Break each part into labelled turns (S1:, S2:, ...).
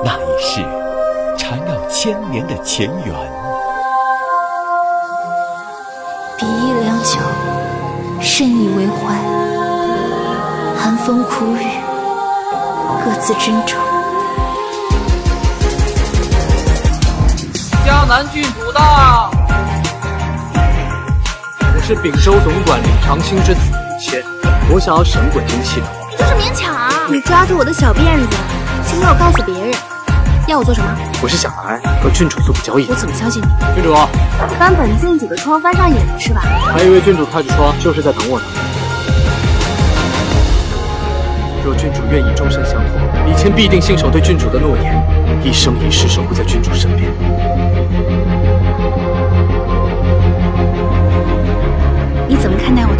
S1: 那已是缠绕千年的前缘。
S2: 比翼良久，深以为怀。寒风苦雨，各自珍重。
S3: 江南郡主到！我是秉州总管领长兴之子李谦，我想要神鬼兵器图。
S2: 你就是勉强啊！你抓住我的小辫子，却没有告诉别人，要我做什么？
S3: 我是想来和郡主做个交易。
S2: 我怎么相信你？
S3: 郡主，
S2: 翻本郡主的窗翻上眼了是吧？
S3: 还以为郡主开着窗就是在等我呢。若郡主愿意终身相托，李谦必定信守对郡主的诺言，一生一世守护在郡主身边。
S2: 你怎么看待我的？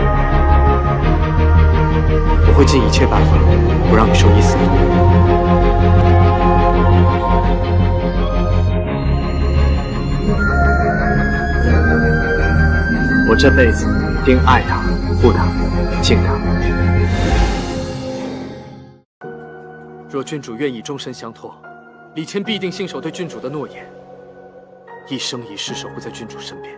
S3: 我会尽一切办法，不让你受一丝风雨。我这辈子定爱她、护她、敬她。若郡主愿意终身相托，李谦必定信守对郡主的诺言，一生一世守护在郡主身边。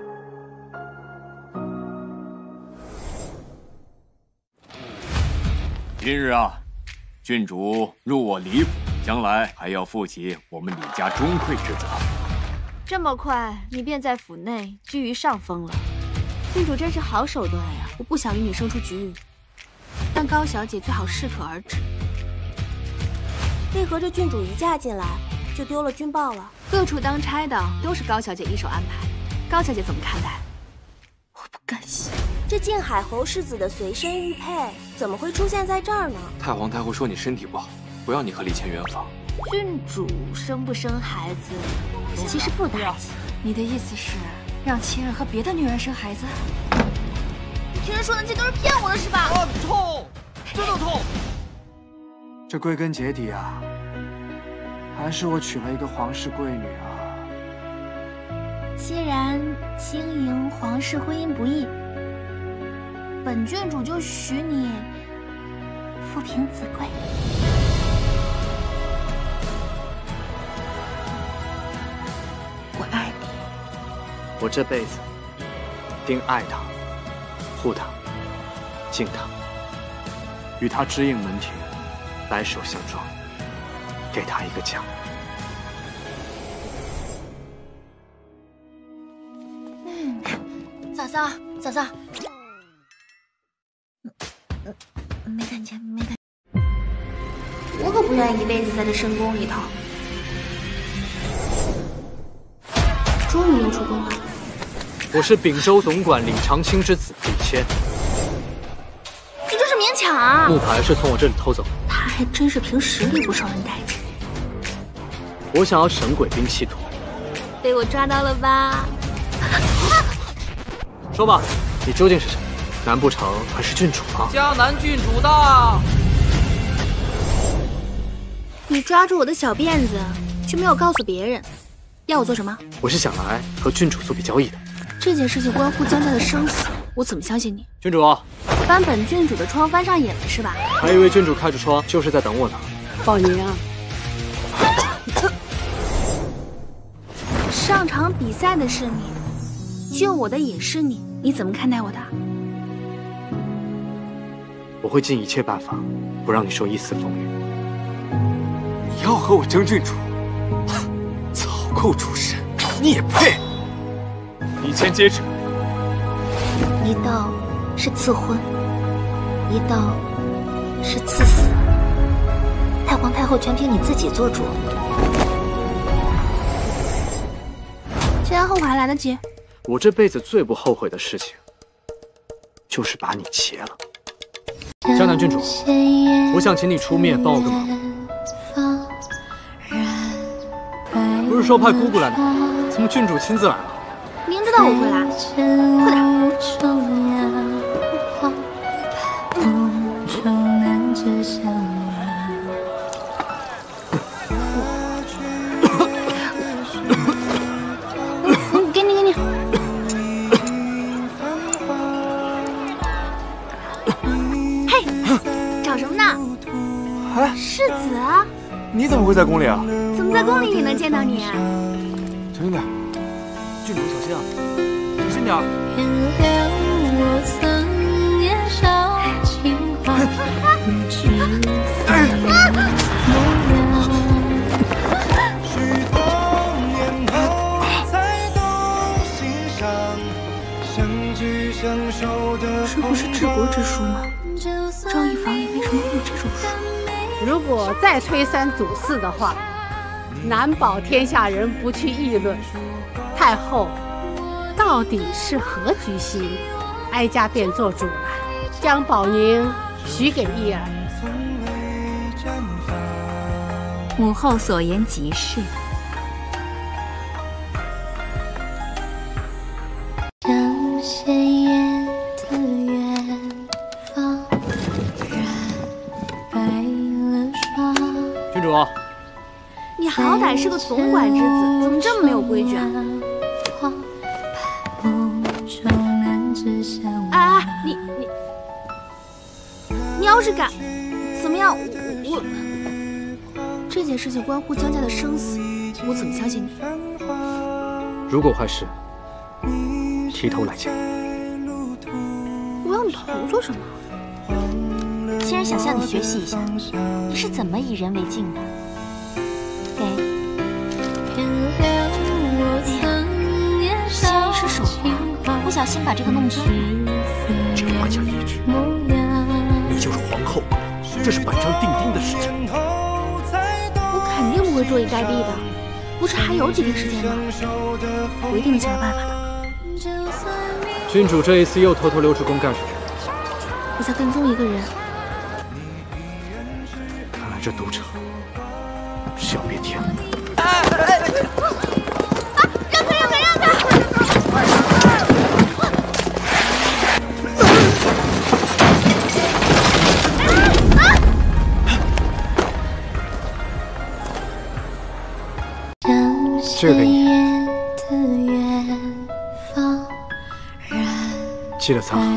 S4: 今日啊，郡主入我李府，将来还要负起我们李家钟馗之责。
S5: 这么快，你便在府内居于上风了。郡主真是好手段呀！
S2: 我不想与你生出局域，但高小姐最好适可而止。
S6: 为何这郡主一嫁进来就丢了军报了？
S5: 各处当差的都是高小姐一手安排，高小姐怎么看待？
S2: 我不甘心。
S6: 这靖海侯世子的随身玉佩怎么会出现在这儿呢？
S7: 太皇太后说你身体不好，不要你和李谦圆房。
S5: 郡主生不生孩子，其实不打紧。
S2: 你的意思是让谦儿和别的女人生孩子？
S5: 你听人说的这都是骗我的是吧？
S3: 啊，痛，真的痛！这归根结底啊，还是我娶了一个皇室贵女啊。
S2: 既然经营皇室婚姻不易，本郡主就许你富平子贵。我爱你，
S3: 我这辈子定爱她、护她、敬她，与她指引门庭，白首相撞，给她一个家。
S2: 嫂嫂，嫂嫂。没看见，没看见。我可不愿意一辈子在这深宫里头。终于又出宫了。
S3: 我是秉州总管领长兴之子李谦。
S2: 你这是勉强啊！
S3: 木牌是从我这里偷走的。
S2: 他还真是凭实力不受人待见。
S3: 我想要神鬼兵器图。
S2: 被我抓到了吧？
S3: 说吧，你究竟是谁？难不成还是郡主吗？
S8: 江南郡主到！
S2: 你抓住我的小辫子，却没有告诉别人，要我做什么？
S3: 我是想来和郡主做笔交易的。
S2: 这件事情关乎江家的生死，我怎么相信你？
S3: 郡主，
S2: 翻本郡主的窗翻上眼了是吧？
S3: 还以为郡主开着窗就是在等我呢。
S9: 宝宁，
S2: 上场比赛的是你，救我的也是你，你怎么看待我的？
S3: 我会尽一切办法，不让你受一丝风雨。
S7: 你要和我争郡主？草寇出身，你也配？李谦接旨。
S2: 一道是赐婚，一道是赐死。太皇太后全凭你自己做主。前后悔还来得及。
S3: 我这辈子最不后悔的事情，就是把你劫了。江南郡主，我想请你出面帮我个忙。不是说派姑姑来的吗？怎么郡主亲自来了？
S2: 明知道我会来，快点！给你，给你。嘿，找什么呢？
S3: 哎，
S2: 世子啊！
S3: 你怎么？
S7: 怎么会在宫里啊？
S2: 怎么在宫里也能见到你啊？
S7: 小心点，郡主小心啊，小心点。
S2: 这不是治国之书吗？赵一房里为什么会有这种书？
S9: 如果再推三阻四的话，难保天下人不去议论太后到底是何居心。哀家便做主了，将宝宁许给义儿。
S10: 母后所言极是。
S11: 将鲜艳的远方染白了霜。
S3: 郡主，
S2: 你好歹是个总管之子，怎么这么没有规矩啊？哎，你要是敢怎么样，我这件事情关乎江家的生死，我怎么相信你？
S3: 如果坏事，提头来见。
S2: 我要你头做什么？
S10: 仙人想向你学习一下，你是怎么以人为镜的？给。仙人是手滑，不小心把这个弄脏了。
S1: 这个按下一指，你就是皇后，这是板上钉钉的事情。
S2: 我肯定不会坐以待毙的，不是还有几天时间吗？我一定能想到办法的。
S3: 郡主这一次又偷偷溜出宫干什么？
S2: 我在跟踪一个人。
S1: 看来这赌场是要变天了。
S2: 让开，让开，让开！
S3: 这个给你，记得藏好。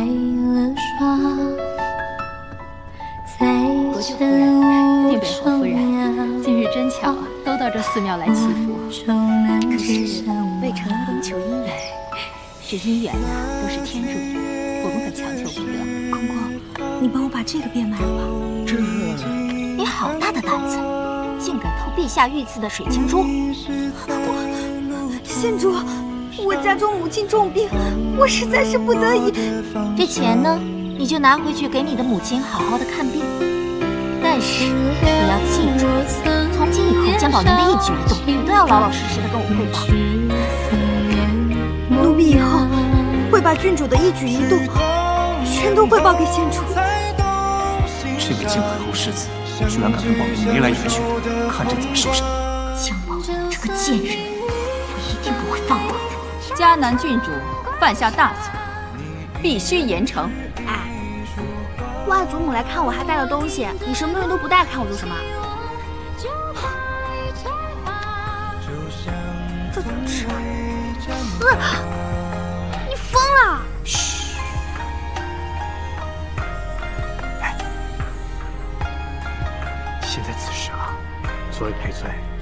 S10: 国舅夫人，定北侯夫人，今日真巧啊，都到这寺庙来祈福。可是未成姻求姻缘，这姻缘呐，都是天注定，我们可强求不得。
S11: 公公，你帮我把这个变卖了。
S10: 这，你好大的胆子，竟敢偷陛下御赐的水晶珠！
S11: 县主，我家中母亲重病，我实在是不得已。
S10: 这钱呢，你就拿回去给你的母亲好好的看病。但是你要记住，从今以后江宝宁的一举一动，你都要老老实实的跟我汇报。
S11: 奴婢以后会把郡主的一举一动全都汇报给县主。
S1: 这个靖海侯世子居然敢跟宝宁眉来眼去，看朕怎么收拾你！
S10: 江宝宁这个贱人，我一定不会放过他。
S5: 迦南郡主犯下大错，必须严惩。
S2: 哎，外祖母来看我还带了东西，你什么东西都不带，看我做什么？这怎么吃啊？你疯了！
S1: 嘘。哎，现在此时啊，作为赔罪，